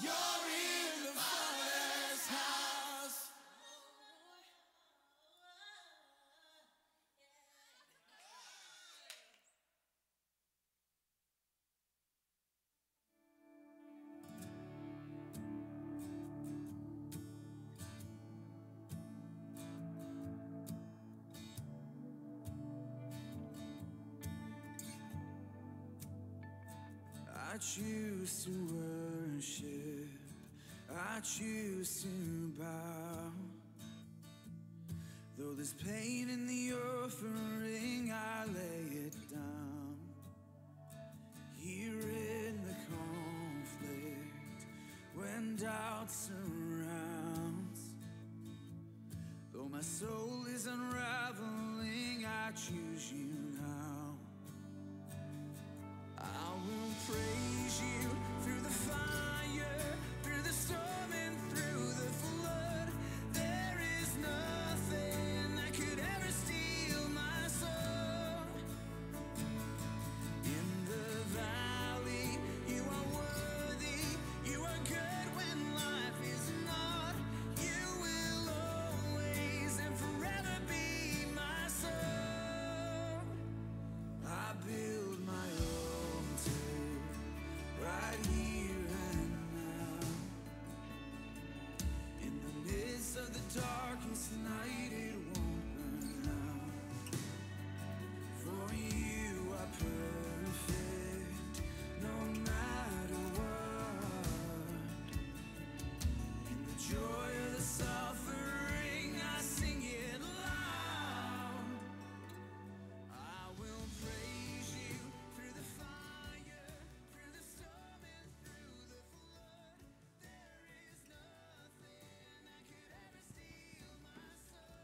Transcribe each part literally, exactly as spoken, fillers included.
You're in the Father's house. I choose to worship, I choose to bow. Though there's pain in the offering, I lay it down. Here in the conflict, when doubt surrounds, though my soul is unraveling, I choose you now. I will praise you through the fire, through the storm and through the flood. There is nothing that could ever steal my soul. In the valley, you are worthy, you are good when life is not. You will always and forever be my soul. I build my altar right here and now. In the midst of the darkest night, it won't burn out. For you are perfect, no matter what. In the joy of the suffering, I sing it loud. I will praise you through the fire, through the storm and through the flood. There is nothing that could ever steal my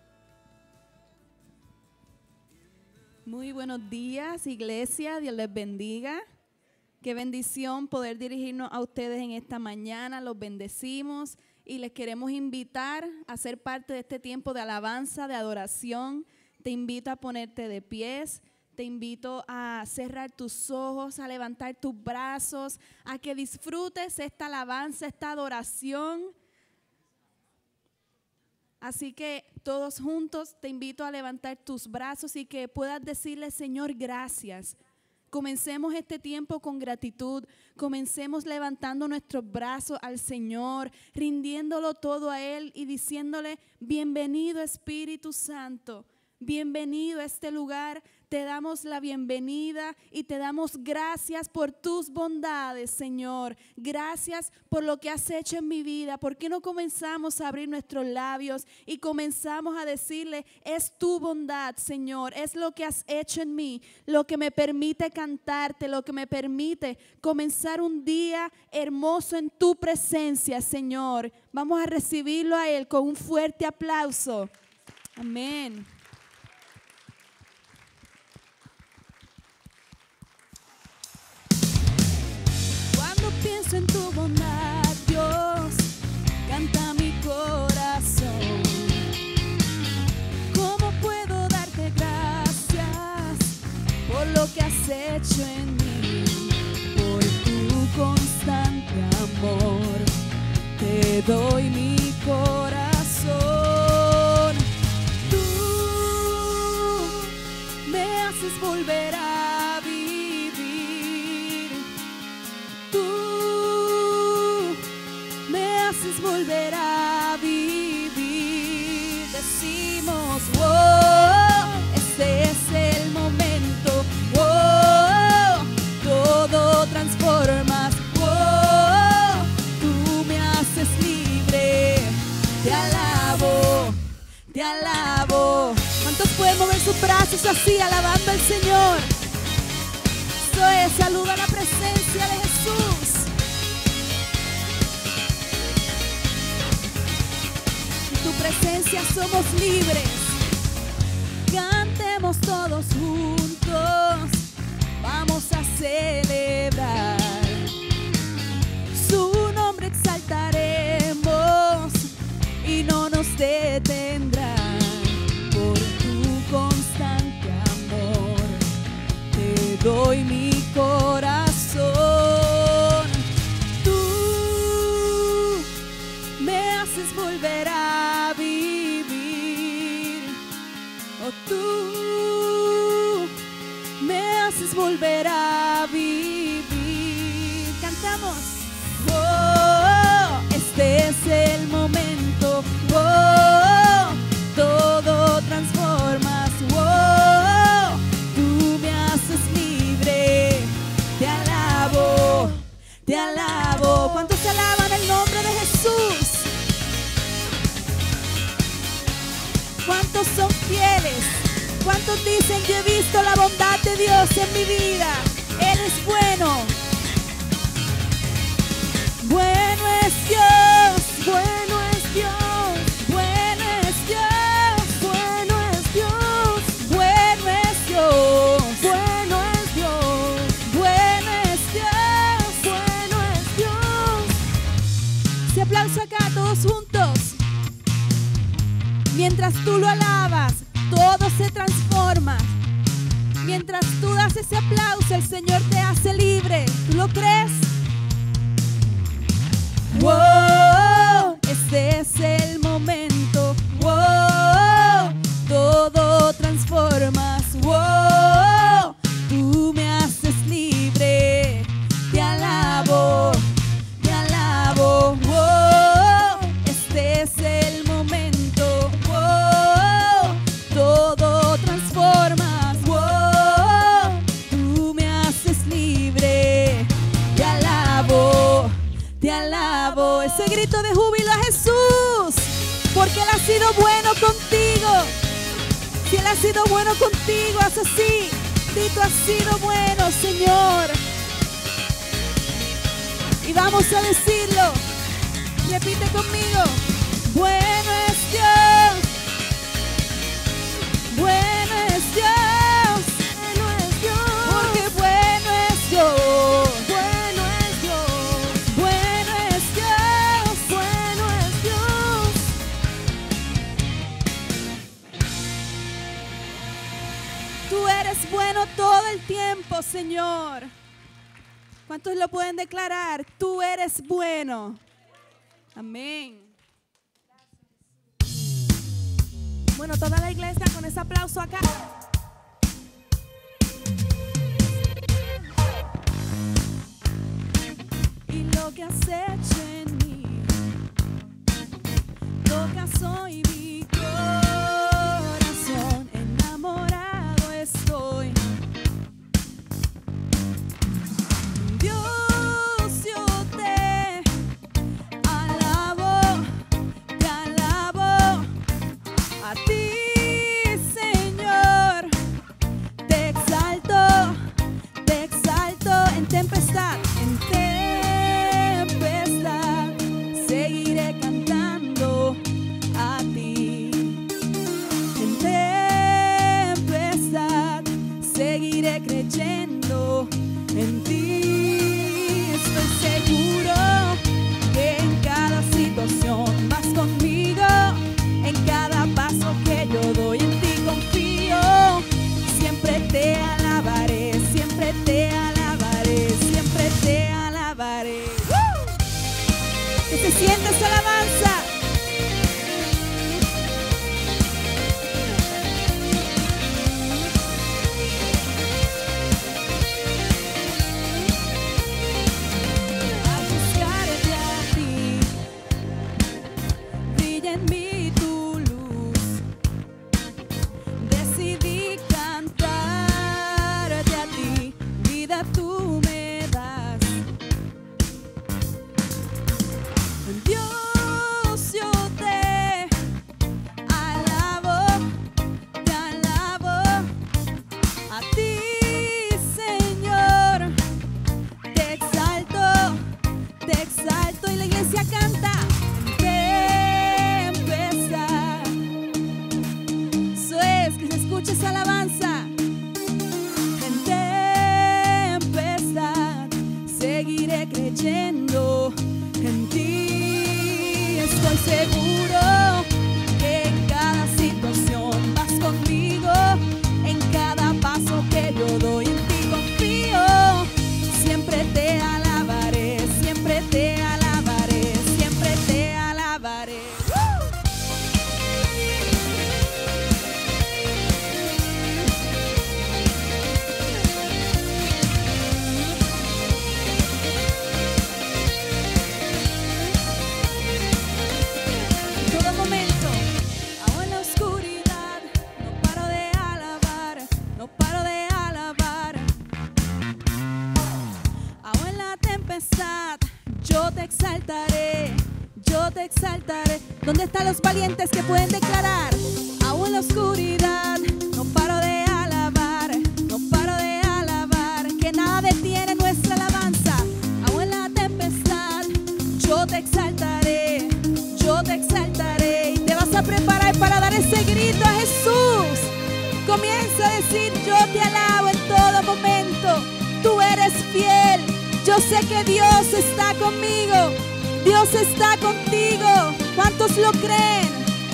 soul. Muy buenos días, iglesia. Dios les bendiga. Qué bendición poder dirigirnos a ustedes en esta mañana. Los bendecimos y les queremos invitar a ser parte de este tiempo de alabanza, de adoración. Te invito a ponerte de pies. Te invito a cerrar tus ojos, a levantar tus brazos, a que disfrutes esta alabanza, esta adoración. Así que todos juntos te invito a levantar tus brazos y que puedas decirle: Señor, gracias. Comencemos este tiempo con gratitud, comencemos levantando nuestros brazos al Señor, rindiéndolo todo a Él y diciéndole: bienvenido Espíritu Santo, bienvenido a este lugar. Te damos la bienvenida y te damos gracias por tus bondades, Señor. Gracias por lo que has hecho en mi vida. ¿Por qué no comenzamos a abrir nuestros labios y comenzamos a decirle: es tu bondad, Señor, es lo que has hecho en mí, lo que me permite cantarte, lo que me permite comenzar un día hermoso en tu presencia, Señor? Vamos a recibirlo a Él con un fuerte aplauso. Amén. Pienso en tu bondad, Dios, canta mi corazón. ¿Cómo puedo darte gracias por lo que has hecho en mí? Por tu constante amor, te doy mi corazón. Tú me haces volver a vivir. Tú volver a vivir. Decimos: wow, este es el momento. Wow, todo transformas. Wow, tú me haces libre. Te alabo, te alabo. ¿Cuántos pueden mover sus brazos así, alabando al Señor? Esto es, saluda la presencia de Jesús. Tu presencia somos libres. Cantemos todos juntos, vamos a celebrar. Su nombre exaltaremos y no nos detendrán. Por tu constante amor, te doy mi corazón. Tú cantamos. Oh, este es el momento. Oh, todo transformas. Oh, tú me haces libre. Te alabo, te alabo. ¿Cuántos alaban el nombre de Jesús? ¿Cuántos son fieles? ¿Cuántos dicen yo he visto la bondad de Dios en mi vida? Él es bueno. Bueno es Dios, bueno es Dios, bueno es Dios, bueno es Dios, bueno es Dios, bueno es Dios, bueno es Dios, bueno es Dios. Ese aplauso acá, todos juntos. Mientras tú lo alabas, todo se transforma. Mientras tú das ese aplauso, el Señor te hace libre. ¿Tú lo crees? Wow, este es el momento. Wow, todo transformas. Wow, tú me haces libre. Te alabo, te alabo. Wow, este es el momento. Wow, todo transformas. Wow, tú me haces libre. Te alabo, te alabo. Ese grito de júbilo a Jesús, porque Él ha sido bueno contigo. Si Él ha sido bueno contigo, haz así. Di tú has sido bueno, Señor. Y vamos a decirlo. Repite conmigo. Bueno es Dios. Bueno es Dios. Bueno es Dios. Porque bueno es Dios. Bueno es Dios. Bueno es Dios. Bueno es Dios. Tú eres bueno todo el tiempo, Señor. ¿Cuántos lo pueden declarar? Tú eres bueno. Amén. Bueno, toda la iglesia con ese aplauso acá. Y lo que has hecho en mí, tocas hoy mi corazón, enamorado estoy. Dios, yo te alabo, te alabo. A ti, Señor, te exalto, te exalto en tempestad, en tempestad, seguiré cantando a ti. En tempestad, seguiré creyendo en ti. Estoy seguro que en cada situación vas conmigo. En cada paso que yo doy en ti confío. Siempre te alabaré, siempre te alabaré, siempre te alabaré. ¡Woo! Que se sienta esa alabanza. Al buscarte a ti, brilla en mí. Decidí cantarte a ti, vida tú me das. Dios, yo te alabo, te alabo. A ti, Señor, te exalto, te exalto. Y la iglesia canta. Escucha esa alabanza. En tempestad seguiré creyendo en ti. Estoy seguro que en cada situación vas conmigo. En cada paso que yo doy en ti confío. Siempre te alabaré, siempre te alabaré, siempre te alabaré. exaltaré, yo te exaltaré. ¿Dónde están los valientes que pueden declarar? Aún en la oscuridad no paro de alabar, no paro de alabar, que nada detiene nuestra alabanza. Aún en la tempestad yo te exaltaré, yo te exaltaré. Y te vas a preparar para dar ese grito a Jesús. Comienza a decir: yo te alabo en todo momento, tú eres fiel. Yo sé que Dios está conmigo, Dios está contigo. ¿Cuántos lo creen?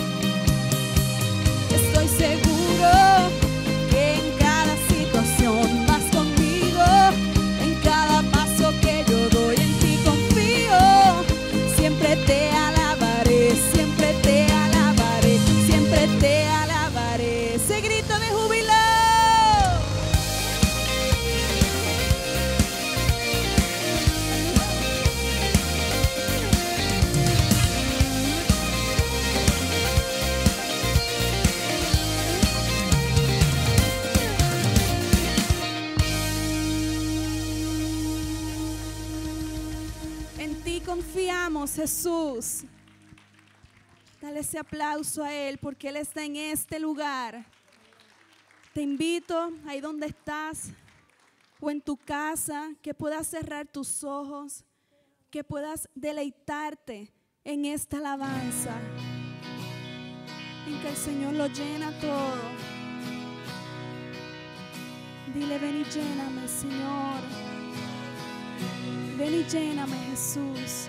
Estoy seguro que en cada situación vas conmigo, en cada paso que yo doy en ti confío. Siempre te alabaré, siempre te alabaré, siempre te alabaré. Ese grito de júbilo. Confiamos, Jesús. Dale ese aplauso a Él porque Él está en este lugar. Te invito ahí donde estás o en tu casa, que puedas cerrar tus ojos, que puedas deleitarte en esta alabanza, en que el Señor lo llena todo. Dile: ven y lléname, Señor. Ven y lléname, Jesús.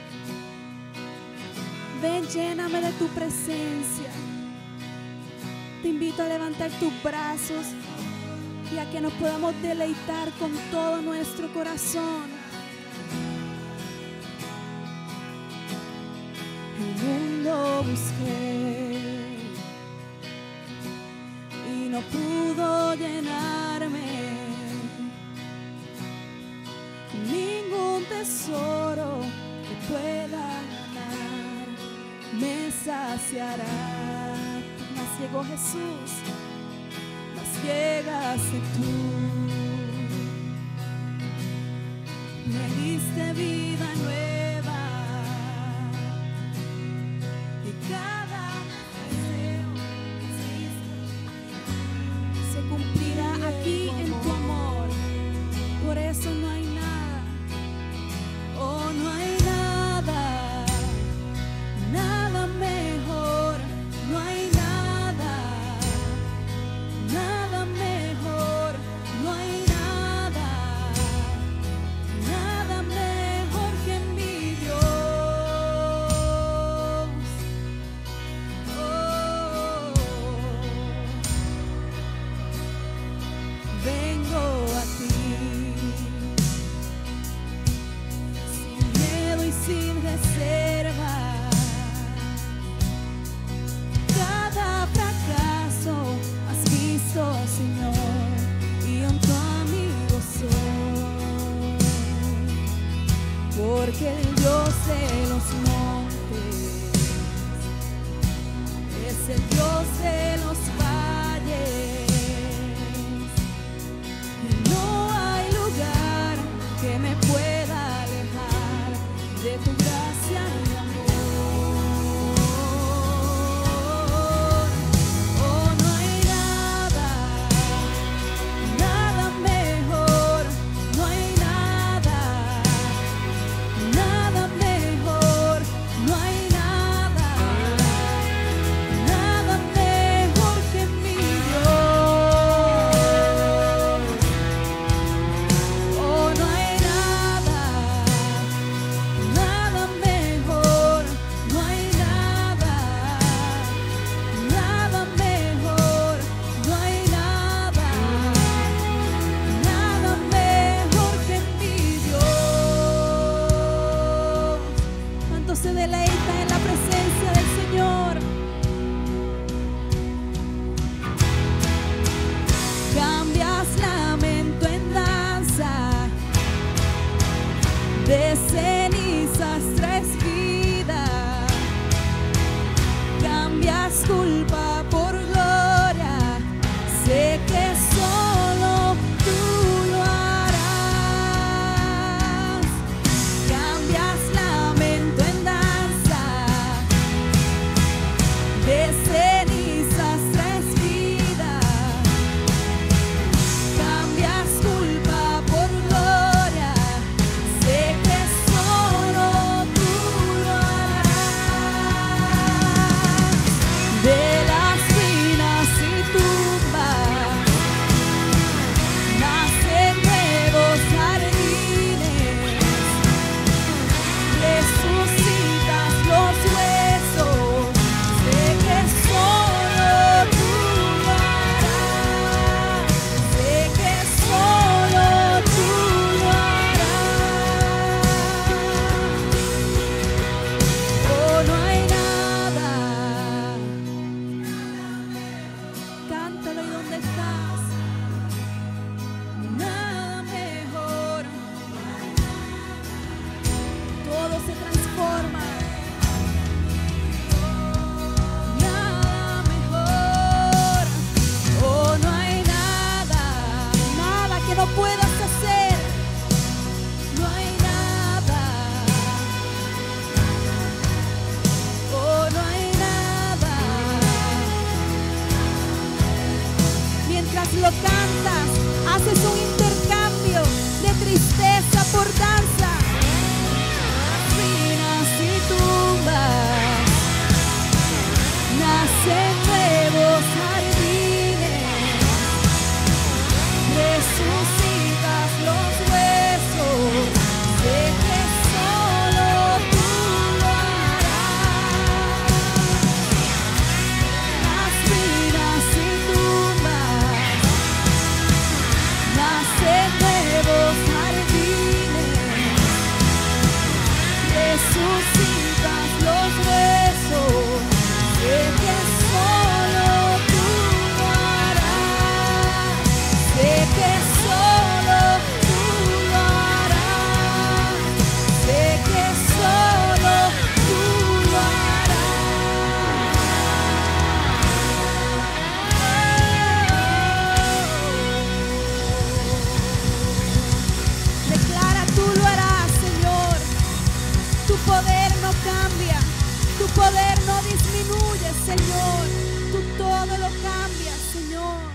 Ven, lléname de tu presencia. Te invito a levantar tus brazos y a que nos podamos deleitar con todo nuestro corazón. El mundo busqué y no pudo llenarme. Ningún tesoro que pueda ganar me saciará. Mas llegó Jesús, mas llegaste tú. Me diste vida nueva y cada deseo se cumplirá aquí en tu amor. Por eso no hay nada. Oh, no hay nada, nada mejor, no hay nada, nada mejor, no hay nada, nada mejor que mi Dios. Oh, vengo a ti. Sin reserva, cada fracaso has visto, Señor, y un tu amigo soy, porque el Dios de los montes es el Dios de los valles, y no hay lugar que me pueda alejar de tu gracia y amor. Oh, no hay nada, nada mejor, no hay nada, nada mejor, no hay nada, nada mejor que mi Dios. Oh, no hay nada, nada mejor, no hay nada, nada mejor, no hay nada, nada mejor que mi Dios. ¿Cuánto se deleita en la presencia del Señor? Cambias lamento en danza, de cenizas traes vida, cambias culpa por gloria, sé que solo tú lo harás. Cambias lamento se transforma. Nada mejor. Oh, no hay nada, nada que no puedas hacer. No hay nada. Oh, no hay nada. Mientras lo cantas, haces un intercambio de tristeza por danza. Ruinas y tumbas, nacen nuevos jardines, resucitas los huesos. Sé que solo tú lo harás. Las ruinas y tumbas, nacen nuevos jardines, resucitas los huesos. Sé que solo tú lo harás. Sé que solo tú lo harás. Sé que solo tú lo harás. Declara, tú lo harás, Señor. Tu poder no cambia, tu poder no disminuye, Señor. Tú todo lo cambias, Señor.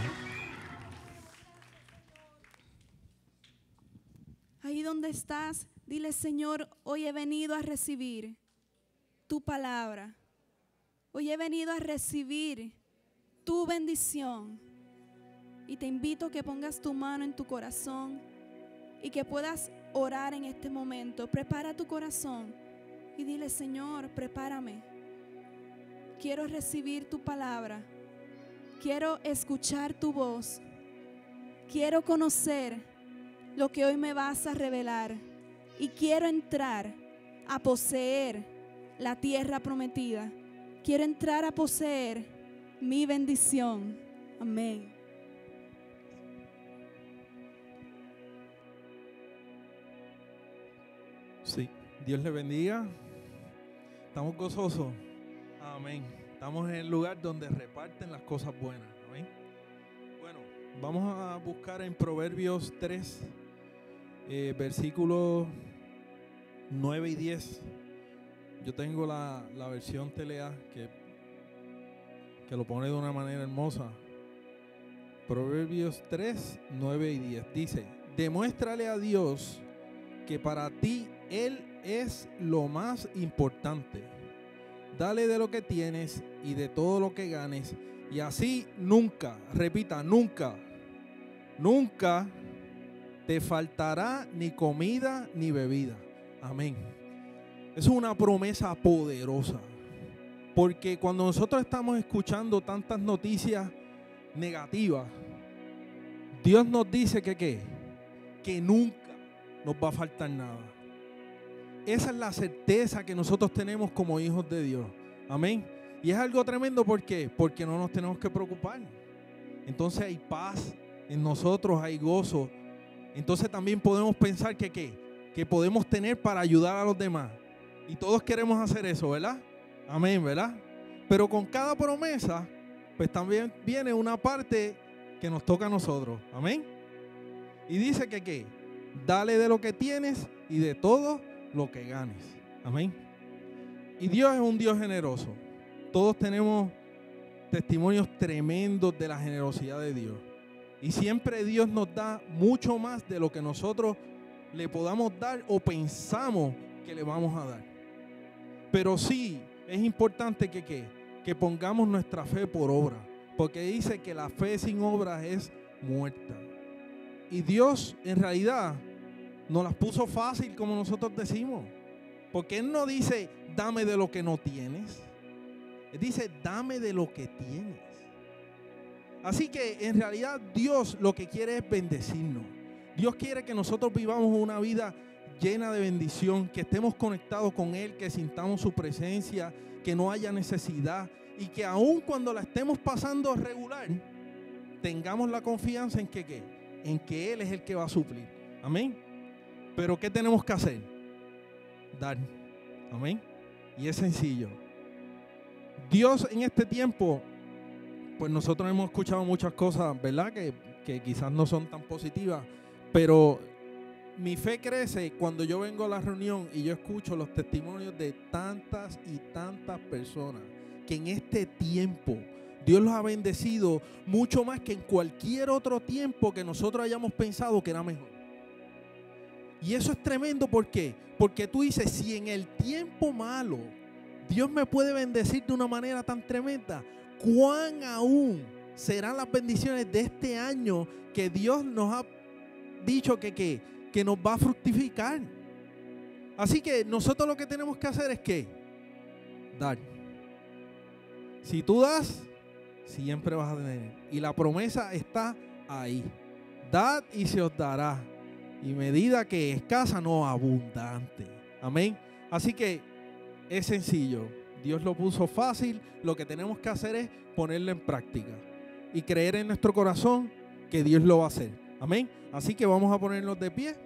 Ahí donde estás, dile, Señor, hoy he venido a recibir tu palabra. Hoy he venido a recibir tu bendición. Y te invito a que pongas tu mano en tu corazón y que puedas orar en este momento. Prepara tu corazón y dile, Señor, prepárame. Quiero recibir tu palabra. Quiero escuchar tu voz. Quiero conocer lo que hoy me vas a revelar. Y quiero entrar a poseer la tierra prometida. Quiero entrar a poseer mi bendición. Amén. Sí, Dios le bendiga. Estamos gozosos. Amén. Estamos en el lugar donde reparten las cosas buenas. Amén. Bueno, vamos a buscar en Proverbios tres, eh, versículos nueve y diez. Yo tengo la, la versión T L A que, que lo pone de una manera hermosa. Proverbios tres, nueve y diez. Dice, demuéstrale a Dios que para ti Él es lo más importante. Dale de lo que tienes y de todo lo que ganes. Y así nunca, repita, nunca, nunca te faltará ni comida ni bebida. Amén. Es una promesa poderosa. Porque cuando nosotros estamos escuchando tantas noticias negativas, Dios nos dice que ¿qué? Que nunca nos va a faltar nada. Esa es la certeza que nosotros tenemos como hijos de Dios. Amén. Y es algo tremendo. ¿Por qué? Porque no nos tenemos que preocupar. Entonces hay paz en nosotros, hay gozo. Entonces también podemos pensar que ¿qué? Que podemos tener para ayudar a los demás. Y todos queremos hacer eso, ¿verdad? Amén, ¿verdad? Pero con cada promesa, pues también viene una parte que nos toca a nosotros. Amén. Y dice que ¿qué? Dale de lo que tienes y de todo lo que ganes. Amén. Y Dios es un Dios generoso. Todos tenemos testimonios tremendos de la generosidad de Dios. Y siempre Dios nos da mucho más de lo que nosotros le podamos dar o pensamos que le vamos a dar. Pero sí es importante que, que, que pongamos nuestra fe por obra. Porque dice que la fe sin obras es muerta. Y Dios en realidad nos las puso fácil, como nosotros decimos. Porque Él no dice, dame de lo que no tienes. Él dice, dame de lo que tienes. Así que en realidad Dios lo que quiere es bendecirnos. Dios quiere que nosotros vivamos una vida llena de bendición, que estemos conectados con Él, que sintamos su presencia, que no haya necesidad y que aun cuando la estemos pasando regular, tengamos la confianza en que, ¿qué? En que Él es el que va a suplir. Amén. Pero ¿qué tenemos que hacer? Dar. Amén. Y es sencillo. Dios en este tiempo, pues nosotros hemos escuchado muchas cosas, ¿verdad? Que, que quizás no son tan positivas, pero mi fe crece cuando yo vengo a la reunión y yo escucho los testimonios de tantas y tantas personas que en este tiempo Dios los ha bendecido mucho más que en cualquier otro tiempo que nosotros hayamos pensado que era mejor. Y eso es tremendo, ¿por qué? Porque tú dices, si en el tiempo malo Dios me puede bendecir de una manera tan tremenda, ¿cuán aún serán las bendiciones de este año que Dios nos ha dicho que, que, que nos va a fructificar? Así que nosotros lo que tenemos que hacer es que dar. Si tú das, siempre vas a tener. Y la promesa está ahí. Dad y se os dará. Y medida que escasa, no abundante. Amén. Así que es sencillo. Dios lo puso fácil. Lo que tenemos que hacer es ponerlo en práctica. Y creer en nuestro corazón que Dios lo va a hacer. Amén. Así que vamos a ponernos de pie.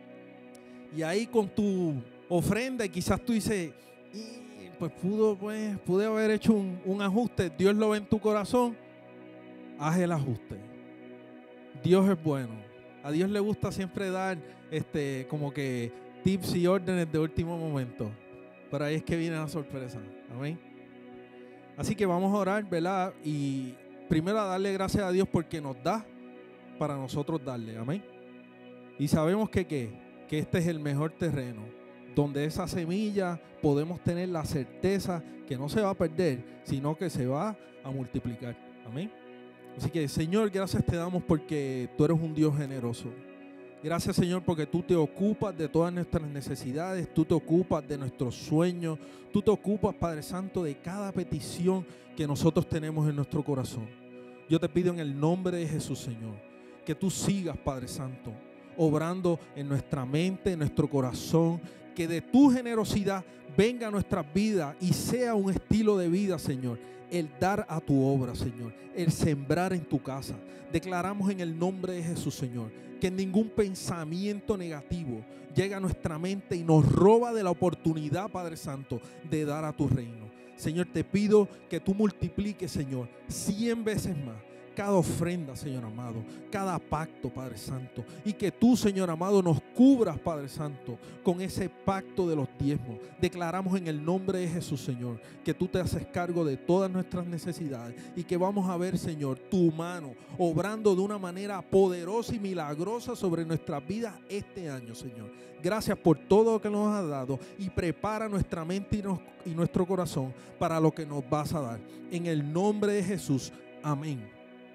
Y ahí con tu ofrenda, y quizás tú dices, pues pudo, pues, pude haber hecho un, un ajuste. Dios lo ve en tu corazón. Haz el ajuste. Dios es bueno. A Dios le gusta siempre dar este, como que tips y órdenes de último momento. Pero ahí es que viene la sorpresa. Amén. Así que vamos a orar, ¿verdad? Y primero a darle gracias a Dios porque nos da para nosotros darle. Amén. Y sabemos que, que, que este es el mejor terreno, donde esa semilla podemos tener la certeza que no se va a perder, sino que se va a multiplicar. Amén. Así que, Señor, gracias te damos porque tú eres un Dios generoso. Gracias, Señor, porque tú te ocupas de todas nuestras necesidades, tú te ocupas de nuestros sueños, tú te ocupas, Padre Santo, de cada petición que nosotros tenemos en nuestro corazón. Yo te pido en el nombre de Jesús, Señor, que tú sigas, Padre Santo, obrando en nuestra mente, en nuestro corazón, que de tu generosidad venga a nuestras vidas y sea un estilo de vida, Señor, el dar a tu obra, Señor, el sembrar en tu casa. Declaramos en el nombre de Jesús, Señor, que ningún pensamiento negativo llegue a nuestra mente y nos roba de la oportunidad, Padre Santo, de dar a tu reino. Señor, te pido que tú multipliques, Señor, cien veces más cada ofrenda, Señor amado, cada pacto, Padre Santo, y que tú, Señor amado, nos cubras, Padre Santo, con ese pacto de los diezmos. Declaramos en el nombre de Jesús, Señor, que tú te haces cargo de todas nuestras necesidades y que vamos a ver, Señor, tu mano obrando de una manera poderosa y milagrosa sobre nuestras vidas este año, Señor. Gracias por todo lo que nos has dado y prepara nuestra mente y, nos, y nuestro corazón para lo que nos vas a dar. En el nombre de Jesús, amén.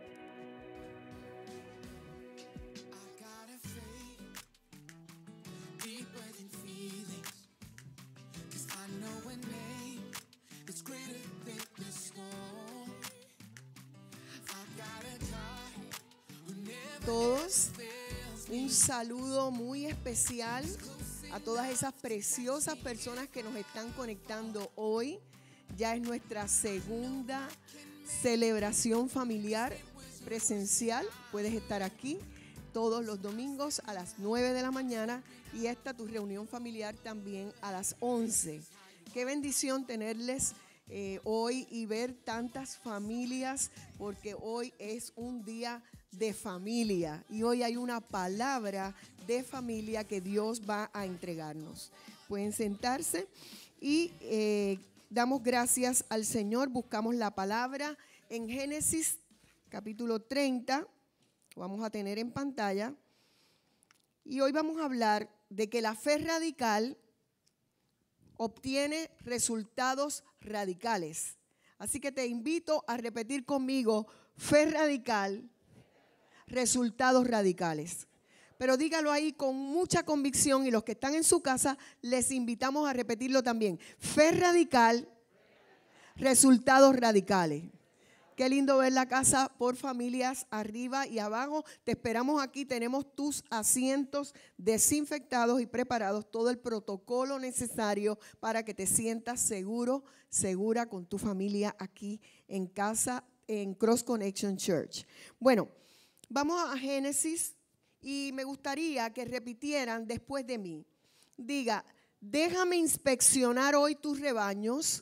Todos, un saludo muy especial a todas esas preciosas personas que nos están conectando hoy. Ya es nuestra segunda celebración familiar presencial. Puedes estar aquí todos los domingos a las nueve de la mañana y esta tu reunión familiar también a las once. Qué bendición tenerles eh, hoy y ver tantas familias, porque hoy es un día de familia y hoy hay una palabra de familia que Dios va a entregarnos. Pueden sentarse y eh, damos gracias al Señor. Buscamos la palabra en Génesis capítulo treinta, lo vamos a tener en pantalla, y hoy vamos a hablar de que la fe radical obtiene resultados radicales. Así que te invito a repetir conmigo: fe radical, resultados radicales. Pero dígalo ahí con mucha convicción, y los que están en su casa les invitamos a repetirlo también. Fe radical, resultados radicales. Qué lindo ver la casa por familias arriba y abajo. Te esperamos aquí. Tenemos tus asientos desinfectados y preparados, todo el protocolo necesario para que te sientas seguro, segura con tu familia aquí en casa en Cross Connection Church. Bueno, vamos a Génesis y me gustaría que repitieran después de mí. Diga: déjame inspeccionar hoy tus rebaños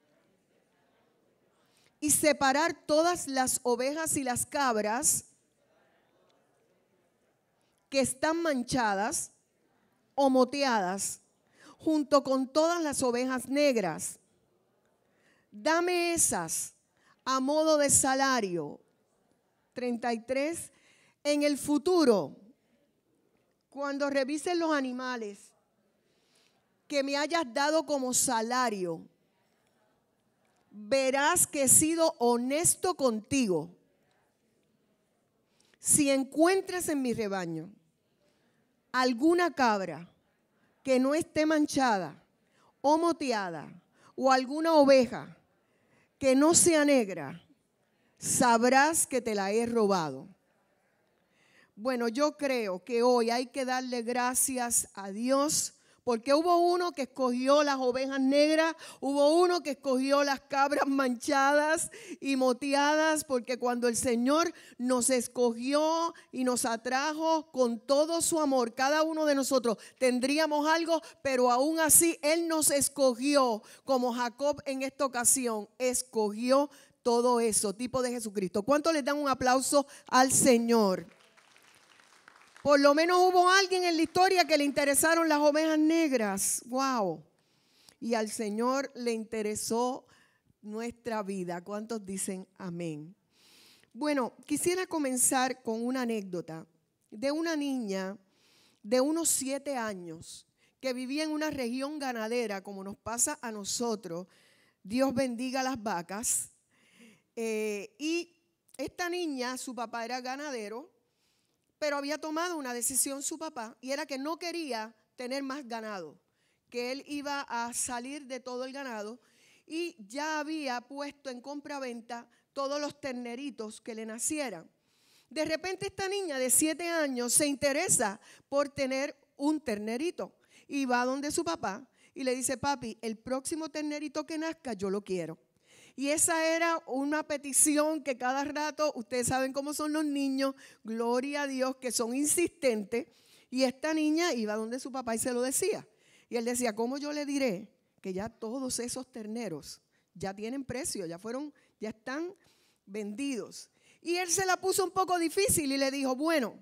y separar todas las ovejas y las cabras que están manchadas o moteadas, junto con todas las ovejas negras. Dame esas a modo de salario. treinta y tres. En el futuro, cuando revisen los animales que me hayas dado como salario, verás que he sido honesto contigo. Si encuentras en mi rebaño alguna cabra que no esté manchada o moteada, o alguna oveja que no sea negra, sabrás que te la he robado. Bueno, yo creo que hoy hay que darle gracias a Dios, porque hubo uno que escogió las ovejas negras, hubo uno que escogió las cabras manchadas y moteadas, porque cuando el Señor nos escogió y nos atrajo con todo su amor, cada uno de nosotros tendríamos algo, pero aún así Él nos escogió, como Jacob en esta ocasión, escogió todo eso, tipo de Jesucristo. ¿Cuántos les dan un aplauso al Señor? Por lo menos hubo alguien en la historia que le interesaron las ovejas negras. ¡Wow! Y al Señor le interesó nuestra vida. ¿Cuántos dicen amén? Bueno, quisiera comenzar con una anécdota de una niña de unos siete años que vivía en una región ganadera, como nos pasa a nosotros. Dios bendiga las vacas. Eh, y esta niña, su papá era ganadero, pero había tomado una decisión su papá, y era que no quería tener más ganado, que él iba a salir de todo el ganado, y ya había puesto en compraventa todos los terneritos que le nacieran. De repente esta niña de siete años se interesa por tener un ternerito, y va donde su papá, y le dice: papi, el próximo ternerito que nazca yo lo quiero. Y esa era una petición que cada rato, ustedes saben cómo son los niños, gloria a Dios, que son insistentes. Y esta niña iba donde su papá y se lo decía. Y él decía: ¿cómo yo le diré que ya todos esos terneros ya tienen precio, ya fueron, ya están vendidos? Y él se la puso un poco difícil y le dijo: bueno,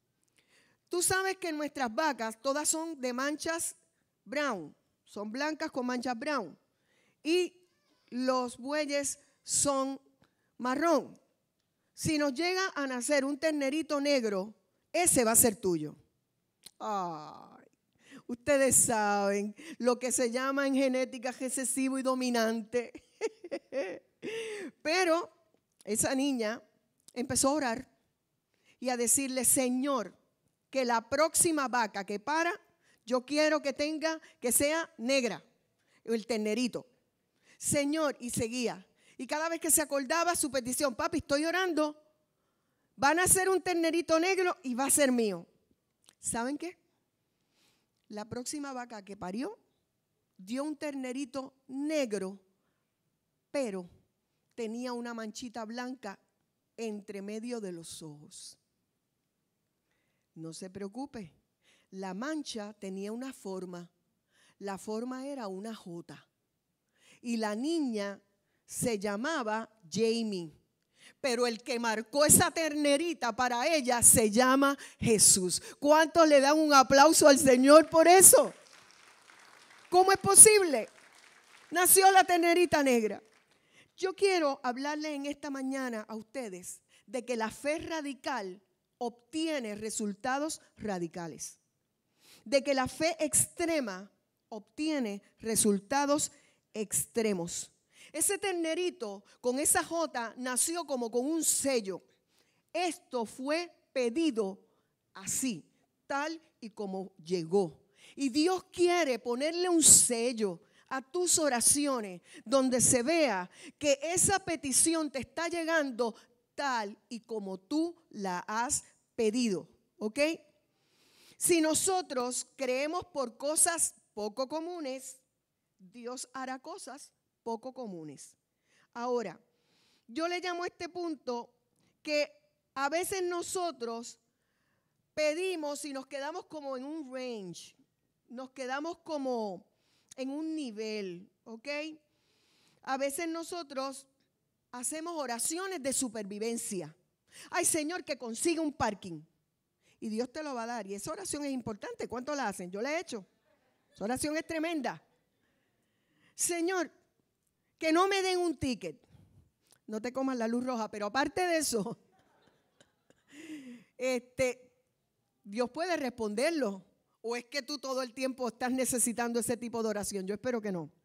tú sabes que nuestras vacas todas son de manchas brown, son blancas con manchas brown. Y los bueyes son marrón. Si nos llega a nacer un ternerito negro, ese va a ser tuyo. Ay, ustedes saben lo que se llama en genética recesivo y dominante. Pero esa niña empezó a orar y a decirle: Señor, que la próxima vaca que para, yo quiero que tenga, que sea negra, el ternerito. Señor, y seguía. Y cada vez que se acordaba su petición: papi, estoy orando, van a hacer un ternerito negro y va a ser mío. ¿Saben qué? La próxima vaca que parió dio un ternerito negro, pero tenía una manchita blanca entre medio de los ojos. No se preocupe, la mancha tenía una forma. La forma era una jota. Y la niña se llamaba Jamie. Pero el que marcó esa ternerita para ella se llama Jesús. ¿Cuántos le dan un aplauso al Señor por eso? ¿Cómo es posible? Nació la ternerita negra. Yo quiero hablarle en esta mañana a ustedes de que la fe radical obtiene resultados radicales. De que la fe extrema obtiene resultados extremos. Ese ternerito con esa jota nació como con un sello. Esto fue pedido así, tal y como llegó. Y Dios quiere ponerle un sello a tus oraciones, donde se vea que esa petición te está llegando tal y como tú la has pedido, ¿ok? Si nosotros creemos por cosas poco comunes, Dios hará cosas poco comunes. Ahora, yo le llamo a este punto que a veces nosotros pedimos y nos quedamos como en un range. nos quedamos como en un nivel, ¿ok? A veces nosotros hacemos oraciones de supervivencia. Ay, Señor, que consiga un parking. Y Dios te lo va a dar. Y esa oración es importante. ¿Cuánto la hacen? Yo la he hecho. Esa oración es tremenda. Señor, que no me den un ticket. No te comas la luz roja, pero aparte de eso, este, Dios puede responderlo. ¿O es que tú todo el tiempo estás necesitando ese tipo de oración? Yo espero que no.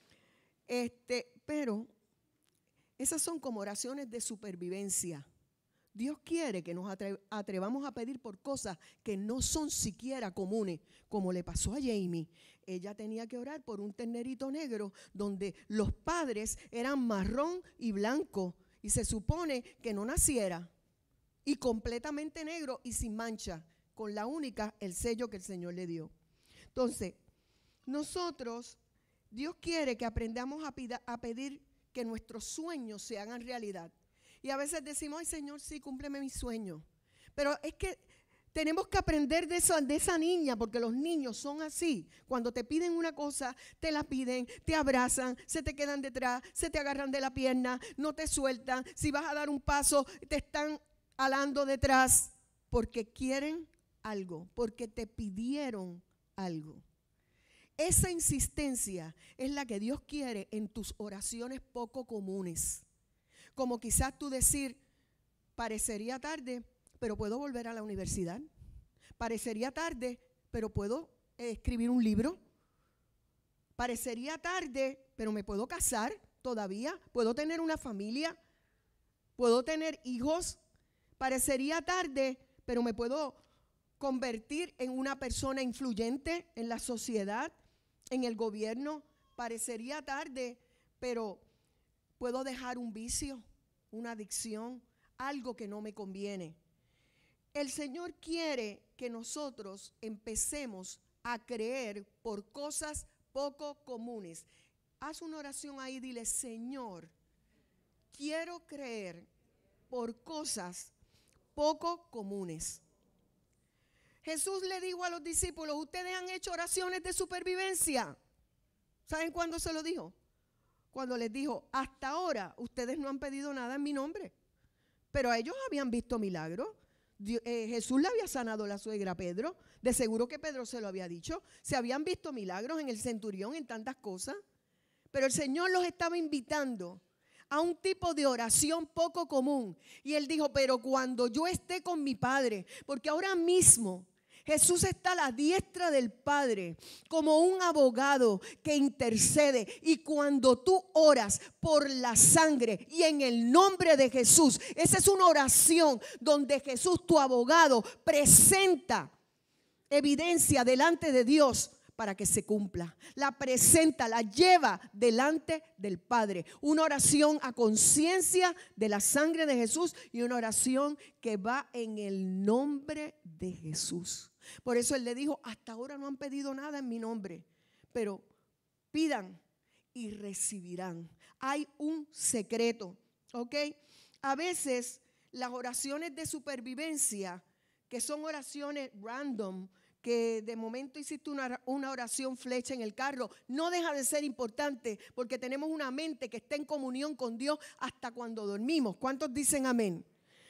Este, pero esas son como oraciones de supervivencia. Dios quiere que nos atre- atrevamos a pedir por cosas que no son siquiera comunes, como le pasó a Jamie. Ella tenía que orar por un ternerito negro donde los padres eran marrón y blanco y se supone que no naciera, y completamente negro y sin mancha, con la única, el sello que el Señor le dio. Entonces, nosotros, Dios quiere que aprendamos a, pida, a pedir que nuestros sueños se hagan realidad. Y a veces decimos, ay Señor, sí, cúmpleme mi sueño. Pero es que tenemos que aprender de, eso, de esa niña, porque los niños son así. Cuando te piden una cosa, te la piden, te abrazan, se te quedan detrás, se te agarran de la pierna, no te sueltan. Si vas a dar un paso, te están alando detrás, porque quieren algo, porque te pidieron algo. Esa insistencia es la que Dios quiere en tus oraciones poco comunes. Como quizás tú decir, parecería tarde, pero puedo volver a la universidad. Parecería tarde, pero puedo eh, escribir un libro. Parecería tarde, pero me puedo casar todavía. Puedo tener una familia. Puedo tener hijos. Parecería tarde, pero me puedo convertir en una persona influyente en la sociedad, en el gobierno. Parecería tarde, pero puedo dejar un vicio, una adicción, algo que no me conviene. El Señor quiere que nosotros empecemos a creer por cosas poco comunes. Haz una oración ahí, dile, Señor, quiero creer por cosas poco comunes. Jesús le dijo a los discípulos, ustedes han hecho oraciones de supervivencia. ¿Saben cuándo se lo dijo? Cuando les dijo, hasta ahora ustedes no han pedido nada en mi nombre. Pero ellos habían visto milagros. Dios, eh, Jesús le había sanado a la suegra a Pedro. De seguro que Pedro se lo había dicho. Se habían visto milagros en el centurión, en tantas cosas. Pero el Señor los estaba invitando a un tipo de oración poco común. Y Él dijo, pero cuando yo esté con mi Padre, porque ahora mismo Jesús está a la diestra del Padre como un abogado que intercede. Y cuando tú oras por la sangre y en el nombre de Jesús, esa es una oración donde Jesús, tu abogado, presenta evidencia delante de Dios para que se cumpla. La presenta, la lleva delante del Padre. Una oración a conciencia de la sangre de Jesús y una oración que va en el nombre de Jesús. Por eso Él le dijo, hasta ahora no han pedido nada en mi nombre, pero pidan y recibirán. Hay un secreto, ¿ok? A veces las oraciones de supervivencia, que son oraciones random, que de momento hiciste una, una oración flecha en el carro, no deja de ser importante porque tenemos una mente que está en comunión con Dios hasta cuando dormimos. ¿Cuántos dicen amén?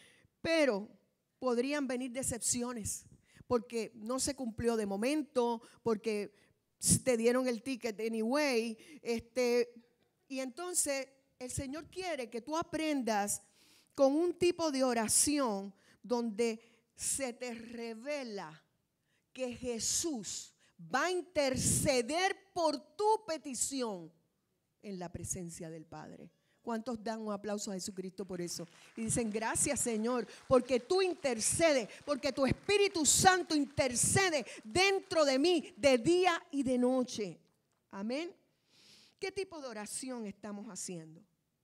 Pero podrían venir decepciones porque no se cumplió de momento, porque te dieron el ticket anyway. Este, y entonces el Señor quiere que tú aprendas con un tipo de oración donde se te revela que Jesús va a interceder por tu petición en la presencia del Padre. ¿Cuántos dan un aplauso a Jesucristo por eso? Y dicen, gracias Señor, porque tú intercedes, porque tu Espíritu Santo intercede dentro de mí de día y de noche. Amén. ¿Qué tipo de oración estamos haciendo?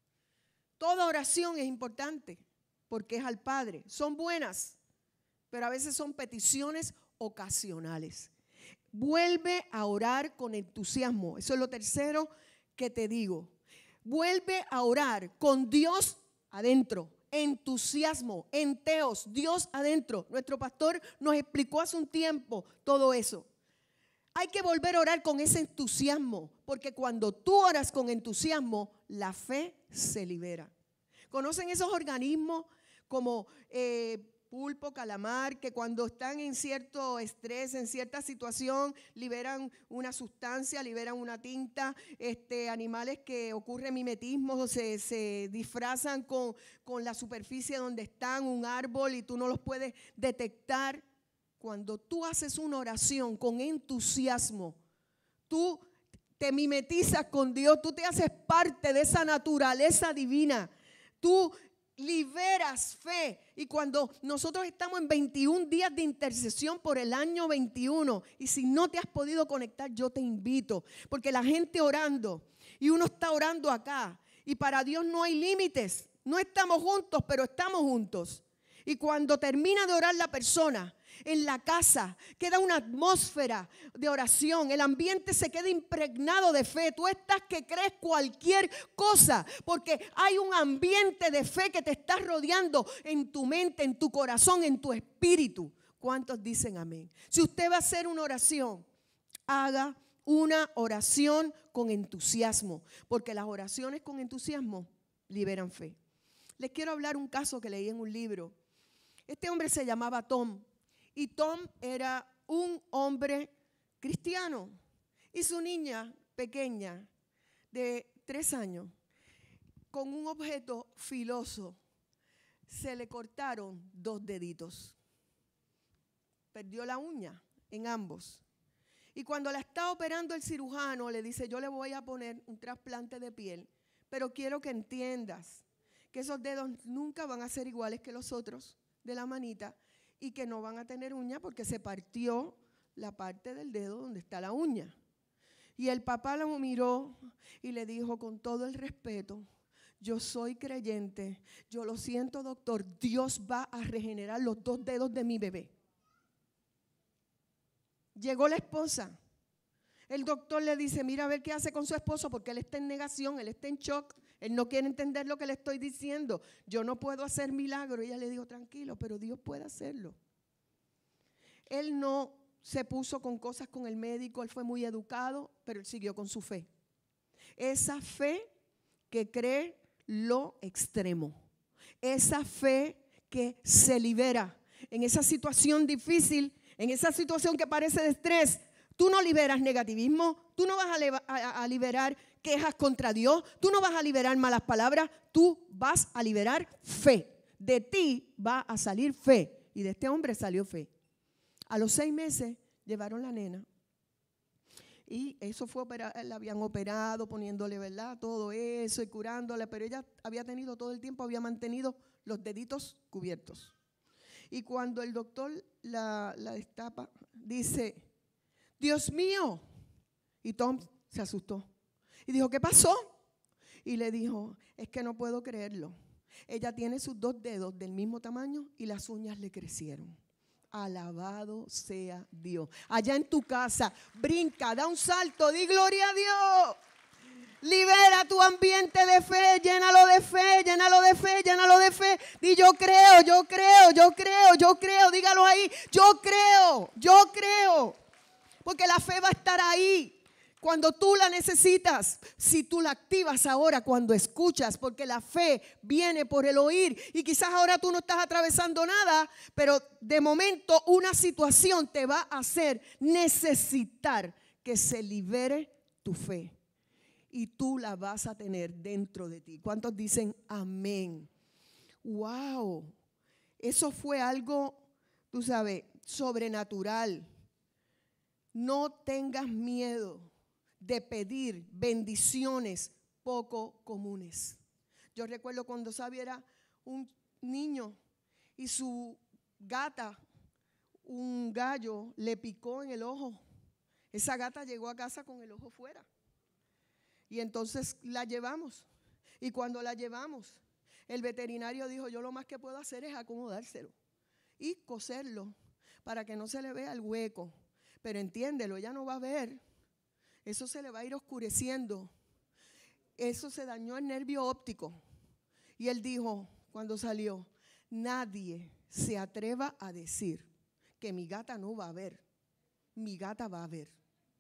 Toda oración es importante porque es al Padre. Son buenas, pero a veces son peticiones ocasionales. Vuelve a orar con entusiasmo. Eso es lo tercero que te digo. Vuelve a orar con Dios adentro. Entusiasmo, enteos, Dios adentro. Nuestro pastor nos explicó hace un tiempo todo eso. Hay que volver a orar con ese entusiasmo, porque cuando tú oras con entusiasmo, la fe se libera. ¿Conocen esos organismos como eh, pulpo, calamar, que cuando están en cierto estrés, en cierta situación, liberan una sustancia, liberan una tinta? Este, animales que ocurre mimetismo, se, se disfrazan con, con la superficie donde están, un árbol, y tú no los puedes detectar. Cuando tú haces una oración con entusiasmo, tú te mimetizas con Dios, tú te haces parte de esa naturaleza divina, tú liberas fe. Y cuando nosotros estamos en veintiún días de intercesión por el año veintiuno, y si no te has podido conectar, yo te invito, porque la gente orando, y uno está orando acá, y para Dios no hay límites. No estamos juntos, pero estamos juntos. Y cuando termina de orar la persona, en la casa queda una atmósfera de oración, el ambiente se queda impregnado de fe. Tú estás que crees cualquier cosa, porque hay un ambiente de fe que te está rodeando en tu mente, en tu corazón, en tu espíritu. ¿Cuántos dicen amén? Si usted va a hacer una oración, haga una oración con entusiasmo, porque las oraciones con entusiasmo liberan fe. Les quiero hablar un caso que leí en un libro. Este hombre se llamaba Tom, y Tom era un hombre cristiano, y su niña pequeña de tres años, con un objeto filoso, se le cortaron dos deditos. Perdió la uña en ambos. Y cuando la está operando el cirujano, le dice: yo le voy a poner un trasplante de piel, pero quiero que entiendas que esos dedos nunca van a ser iguales que los otros de la manita, y que no van a tener uña porque se partió la parte del dedo donde está la uña. Y el papá lo miró y le dijo con todo el respeto: yo soy creyente, yo lo siento, doctor, Dios va a regenerar los dos dedos de mi bebé. Llegó la esposa. El doctor le dice: mira a ver qué hace con su esposo, porque él está en negación, él está en shock. Él no quiere entender lo que le estoy diciendo. Yo no puedo hacer milagro. Y ella le dijo: tranquilo, pero Dios puede hacerlo. Él no se puso con cosas con el médico, él fue muy educado, pero él siguió con su fe. Esa fe que cree lo extremo. Esa fe que se libera en esa situación difícil, en esa situación que parece de estrés. Tú no liberas negativismo, tú no vas a, a, a liberar quejas contra Dios, tú no vas a liberar malas palabras, tú vas a liberar fe. De ti va a salir fe, y de este hombre salió fe. A los seis meses llevaron la nena, y eso fue operar, la habían operado poniéndole, ¿verdad?, todo eso y curándola, pero ella había tenido todo el tiempo, había mantenido los deditos cubiertos. Y cuando el doctor la, la destapa, dice: Dios mío. Y Tom se asustó y dijo: ¿qué pasó? Y le dijo: es que no puedo creerlo. Ella tiene sus dos dedos del mismo tamaño y las uñas le crecieron. Alabado sea Dios. Allá en tu casa, brinca, da un salto, di gloria a Dios. Libera tu ambiente de fe, llénalo de fe, llénalo de fe, llénalo de fe. Di: yo creo, yo creo, yo creo, yo creo. Dígalo ahí: yo creo, yo creo. Porque la fe va a estar ahí cuando tú la necesitas. Si tú la activas ahora cuando escuchas, porque la fe viene por el oír. Y quizás ahora tú no estás atravesando nada, pero de momento una situación te va a hacer necesitar que se libere tu fe. Y tú la vas a tener dentro de ti. ¿Cuántos dicen amén? ¡Wow! Eso fue algo, tú sabes, sobrenatural. No tengas miedo de pedir bendiciones poco comunes. Yo recuerdo cuando Xavi era un niño y su gata, un gallo, le picó en el ojo. Esa gata llegó a casa con el ojo fuera. Y entonces la llevamos. Y cuando la llevamos, el veterinario dijo: yo lo más que puedo hacer es acomodárselo y coserlo para que no se le vea el hueco. Pero entiéndelo, ella no va a ver. Eso se le va a ir oscureciendo. Eso se dañó el nervio óptico. Y él dijo, cuando salió: nadie se atreva a decir que mi gata no va a ver. Mi gata va a ver.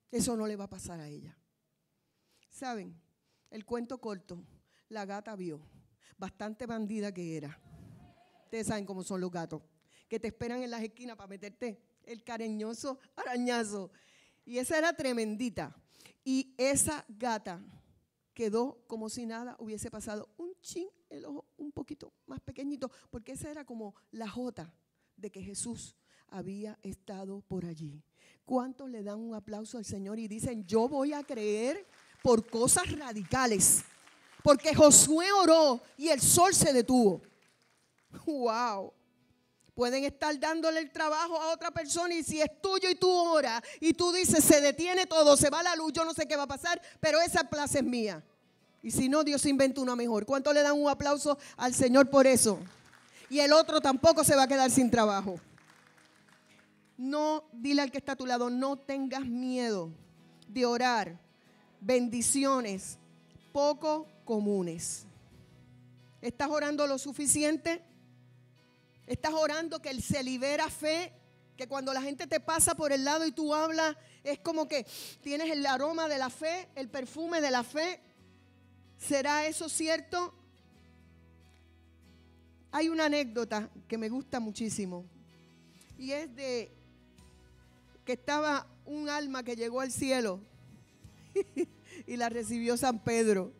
Eso no le va a pasar a ella. ¿Saben? El cuento corto, la gata vio, bastante bandida que era. Ustedes saben cómo son los gatos, que te esperan en las esquinas para meterte el cariñoso arañazo. Y esa era tremendita. Y esa gata quedó como si nada hubiese pasado. Un chin, el ojo un poquito más pequeñito, porque esa era como la jota de que Jesús había estado por allí. ¿Cuántos le dan un aplauso al Señor y dicen, yo voy a creer por cosas radicales? Porque Josué oró y el sol se detuvo. ¡Wow! Pueden estar dándole el trabajo a otra persona y si es tuyo y tú oras y tú dices, se detiene todo, se va la luz, yo no sé qué va a pasar, pero esa plaza es mía. Y si no, Dios inventa una mejor. ¿Cuántos le dan un aplauso al Señor por eso? Y el otro tampoco se va a quedar sin trabajo. No, dile al que está a tu lado, no tengas miedo de orar bendiciones poco comunes. ¿Estás orando lo suficiente? ¿Estás orando que se libera fe? Que cuando la gente te pasa por el lado y tú hablas, es como que tienes el aroma de la fe, el perfume de la fe. ¿Será eso cierto? Hay una anécdota que me gusta muchísimo. Y es de que estaba un alma que llegó al cielo y la recibió San Pedro.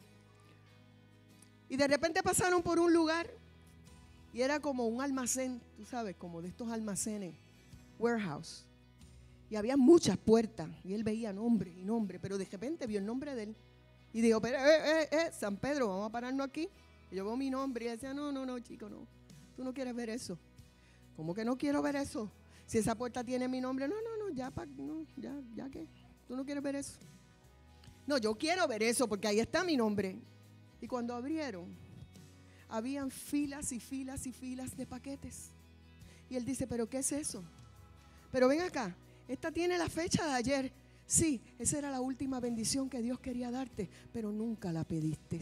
Y de repente pasaron por un lugar y era como un almacén, tú sabes, como de estos almacenes, warehouse. Y había muchas puertas y él veía nombre y nombre, pero de repente vio el nombre de él. Y dijo, pero, eh, eh, eh, San Pedro, vamos a pararnos aquí. Y yo veo mi nombre y decía, no, no, no, chico, no. Tú no quieres ver eso. ¿Cómo que no quiero ver eso? Si esa puerta tiene mi nombre, no, no, no, ya, pa, no, ya, ya que. Tú no quieres ver eso. No, yo quiero ver eso porque ahí está mi nombre. Y cuando abrieron, habían filas y filas y filas de paquetes. Y él dice, ¿pero qué es eso? Pero ven acá, esta tiene la fecha de ayer. Sí, esa era la última bendición que Dios quería darte, pero nunca la pediste.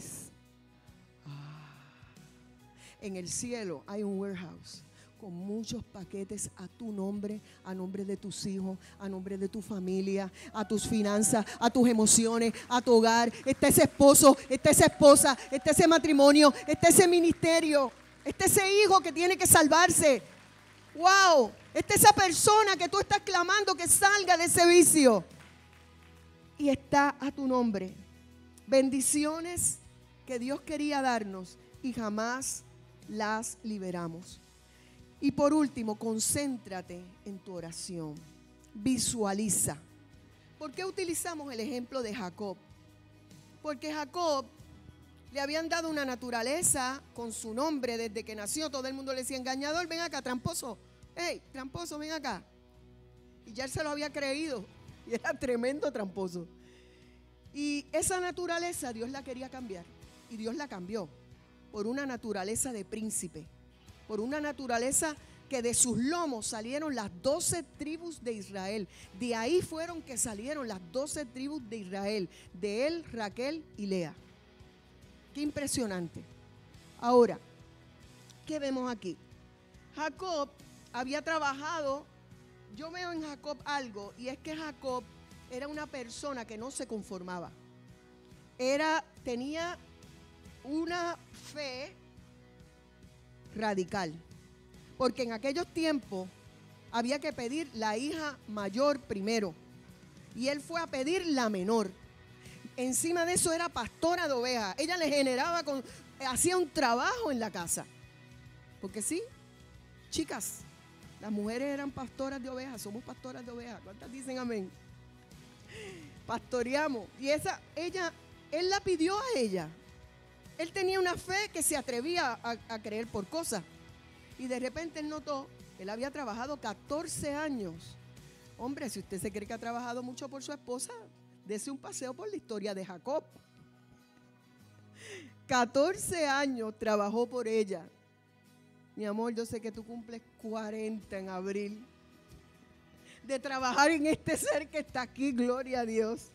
Ah. En el cielo hay un warehouse con muchos paquetes a tu nombre, a nombre de tus hijos, a nombre de tu familia, a tus finanzas, a tus emociones, a tu hogar. Está ese esposo, está esa esposa, está ese matrimonio, está ese ministerio, está ese hijo que tiene que salvarse. ¡Wow! Está esa persona que tú estás clamando que salga de ese vicio. Y está a tu nombre. Bendiciones que Dios quería darnos y jamás las liberamos. Y por último, concéntrate en tu oración. Visualiza. ¿Por qué utilizamos el ejemplo de Jacob? Porque Jacob le habían dado una naturaleza con su nombre desde que nació. Todo el mundo le decía, engañador, ven acá, tramposo. Hey, tramposo, ven acá. Y ya él se lo había creído. Y era tremendo tramposo. Y esa naturaleza Dios la quería cambiar. Y Dios la cambió por una naturaleza de príncipe. Por una naturaleza que de sus lomos salieron las doce tribus de Israel. De ahí fueron que salieron las doce tribus de Israel. De él, Raquel y Lea. Qué impresionante. Ahora, ¿qué vemos aquí? Jacob había trabajado. Yo veo en Jacob algo, y es que Jacob era una persona que no se conformaba. Era, tenía una fe radical, porque en aquellos tiempos había que pedir la hija mayor primero, y él fue a pedir la menor. Encima de eso era pastora de ovejas. Ella le generaba, con, hacía un trabajo en la casa, porque sí, chicas, las mujeres eran pastoras de ovejas, somos pastoras de ovejas. ¿Cuántas dicen amén? Pastoreamos. Y esa, ella, él la pidió a ella. Él tenía una fe que se atrevía a, a creer por cosas. Y de repente él notó, él había trabajado catorce años. Hombre, si usted se cree que ha trabajado mucho por su esposa, dése un paseo por la historia de Jacob. catorce años trabajó por ella. Mi amor, yo sé que tú cumples cuarenta en abril. De trabajar en este ser que está aquí, gloria a Dios.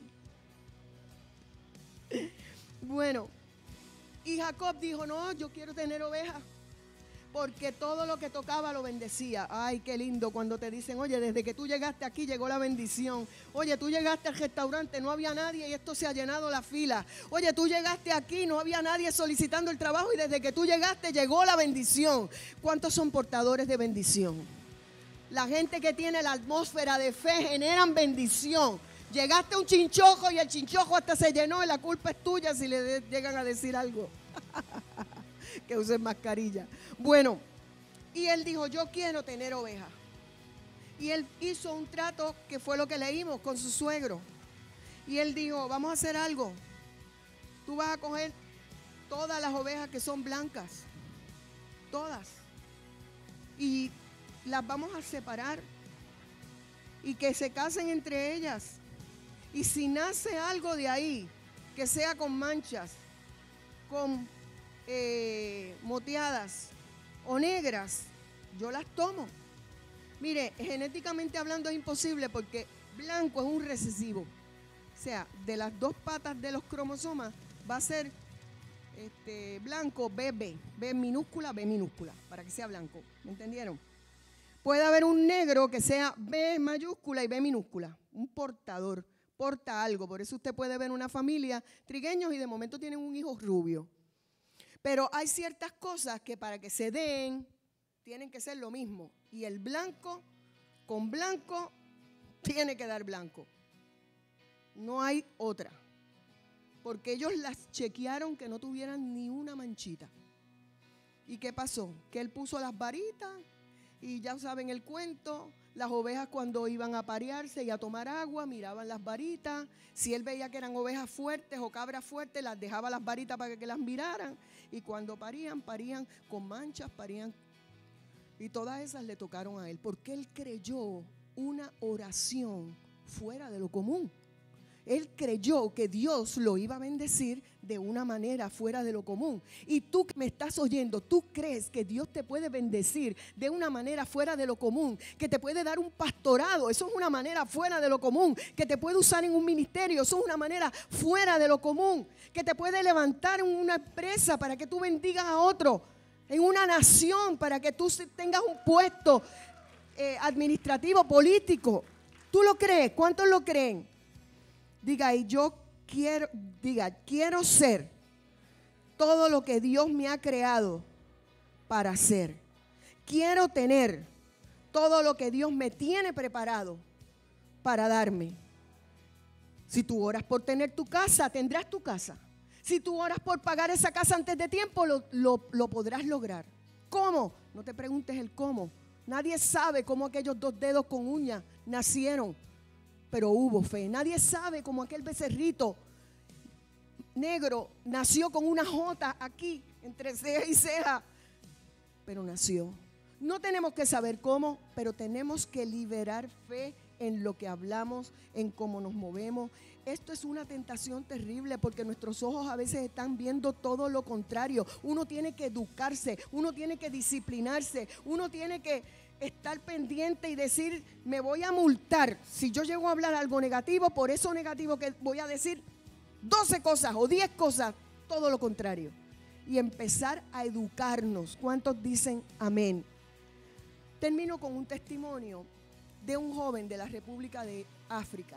Bueno, y Jacob dijo, no, yo quiero tener ovejas. porque todo lo que tocaba lo bendecía. Ay, qué lindo cuando te dicen, oye, desde que tú llegaste aquí llegó la bendición. Oye, tú llegaste al restaurante, no había nadie y esto se ha llenado la fila. Oye, tú llegaste aquí, no había nadie solicitando el trabajo y desde que tú llegaste llegó la bendición. ¿Cuántos son portadores de bendición? La gente que tiene la atmósfera de fe generan bendición. Llegaste a un chinchojo y el chinchojo hasta se llenó y la culpa es tuya si le de- llegan a decir algo. Que usen mascarilla. Bueno, y él dijo, yo quiero tener ovejas. Y él hizo un trato que fue lo que leímos con su suegro. Y él dijo, vamos a hacer algo. Tú vas a coger todas las ovejas que son blancas. Todas. Y las vamos a separar. Y que se casen entre ellas. Y si nace algo de ahí, que sea con manchas, con eh, moteadas o negras, yo las tomo. Mire, genéticamente hablando es imposible porque blanco es un recesivo. O sea, de las dos patas de los cromosomas va a ser este, blanco B B, B minúscula, B minúscula, para que sea blanco. ¿Me entendieron? Puede haber un negro que sea B mayúscula y B minúscula, un portador, porta algo. Por eso usted puede ver una familia trigueños y de momento tienen un hijo rubio. Pero hay ciertas cosas que para que se den, tienen que ser lo mismo. Y el blanco con blanco tiene que dar blanco. No hay otra. Porque ellos las chequearon que no tuvieran ni una manchita. ¿Y qué pasó? Que él puso las varitas y ya saben el cuento. Las ovejas cuando iban a parearse y a tomar agua miraban las varitas. Si él veía que eran ovejas fuertes o cabras fuertes, las dejaba las varitas para que las miraran. Y cuando parían, parían con manchas, parían. Y todas esas le tocaron a él, porque él creyó una oración fuera de lo común. Él creyó que Dios lo iba a bendecir de una manera fuera de lo común. Y tú que me estás oyendo, tú crees que Dios te puede bendecir de una manera fuera de lo común, que te puede dar un pastorado, eso es una manera fuera de lo común, que te puede usar en un ministerio, eso es una manera fuera de lo común, que te puede levantar en una empresa para que tú bendigas a otro, en una nación para que tú tengas un puesto eh, administrativo, político. ¿Tú lo crees? ¿Cuántos lo creen? Diga, y yo quiero, diga, quiero ser todo lo que Dios me ha creado para ser. Quiero tener todo lo que Dios me tiene preparado para darme. Si tú oras por tener tu casa, tendrás tu casa. Si tú oras por pagar esa casa antes de tiempo, lo, lo, lo podrás lograr. ¿Cómo? No te preguntes el cómo. Nadie sabe cómo aquellos dos dedos con uñas nacieron. Pero hubo fe. Nadie sabe cómo aquel becerrito negro nació con una jota aquí, entre ceja y ceja, pero nació. No tenemos que saber cómo, pero tenemos que liberar fe en lo que hablamos, en cómo nos movemos. Esto es una tentación terrible porque nuestros ojos a veces están viendo todo lo contrario. Uno tiene que educarse, uno tiene que disciplinarse, uno tiene que estar pendiente y decir, me voy a multar. Si yo llego a hablar algo negativo, por eso negativo que voy a decir doce cosas o diez cosas, todo lo contrario. Y empezar a educarnos. ¿Cuántos dicen amén? Termino con un testimonio de un joven de la República de África.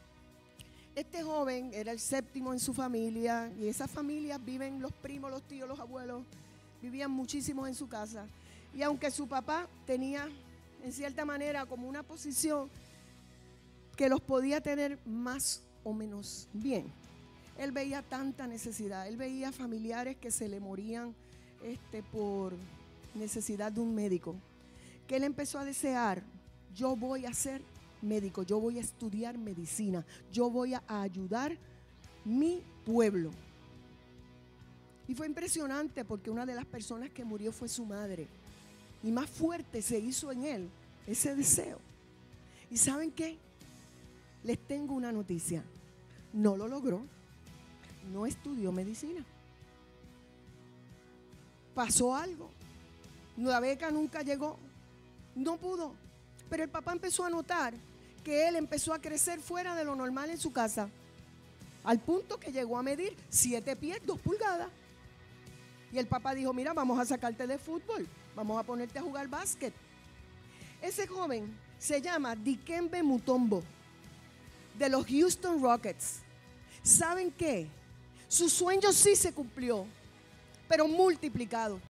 Este joven era el séptimo en su familia y esas familias viven los primos, los tíos, los abuelos, vivían muchísimos en su casa. Y aunque su papá tenía, en cierta manera, como una posición que los podía tener más o menos bien, él veía tanta necesidad. Él veía familiares que se le morían este, por necesidad de un médico, que él empezó a desear, yo voy a ser médico, yo voy a estudiar medicina, yo voy a ayudar mi pueblo. Y fue impresionante porque una de las personas que murió fue su madre. Y más fuerte se hizo en él ese deseo. ¿Y saben qué? Les tengo una noticia. No lo logró. No estudió medicina. Pasó algo. La beca nunca llegó. No pudo. Pero el papá empezó a notar que él empezó a crecer fuera de lo normal en su casa. Al punto que llegó a medir siete pies, dos pulgadas. Y el papá dijo, mira, vamos a sacarte de fútbol. vamos a ponerte a jugar básquet. Ese joven se llama Dikembe Mutombo, de los Houston Rockets. ¿Saben qué? Su sueño sí se cumplió, pero multiplicado.